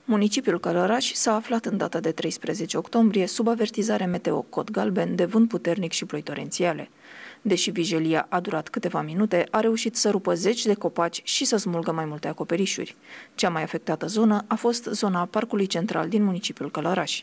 Municipiul Călăraș s-a aflat în data de 13 octombrie sub avertizare meteo cod galben de vânt puternic și ploi torențiale. Deși vijelia a durat câteva minute, a reușit să rupă zeci de copaci și să smulgă mai multe acoperișuri. Cea mai afectată zonă a fost zona Parcului Central din municipiul Călăraș.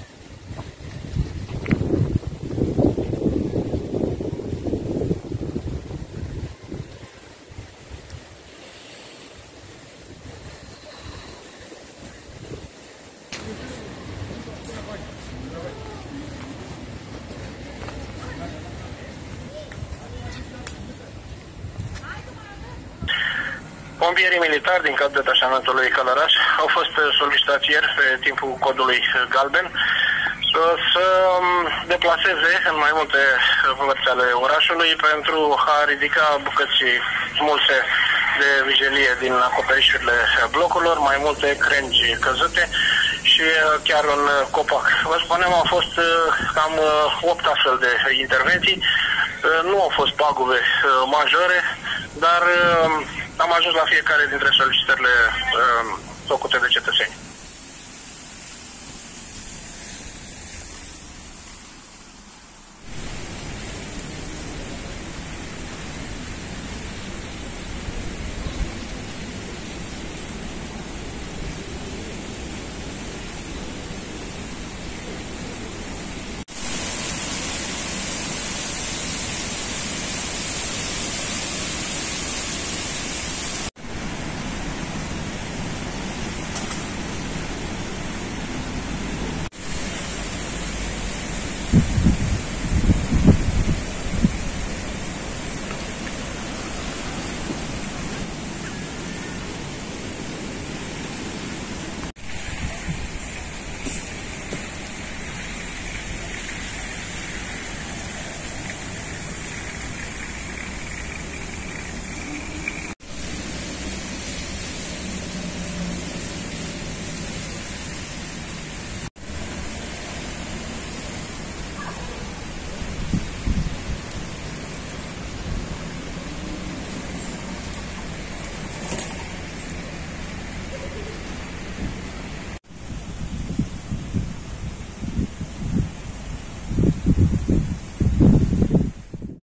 Pompierii militari din cadrul detașamentului Călăraș au fost solicitați ieri pe timpul codului galben să deplaseze în mai multe părți ale orașului pentru a ridica bucăți smulse de vijelie din acoperișurile blocurilor, mai multe crengi căzute și chiar un copac. Vă spunem, au fost cam 8 astfel de intervenții. Nu au fost pagube majore, dar am ajuns la fiecare dintre solicitările făcute de cetățeni.